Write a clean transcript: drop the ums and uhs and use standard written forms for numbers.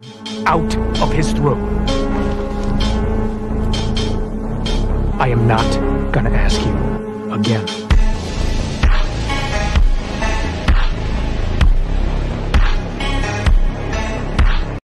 out of his throat. I am not gonna ask you again.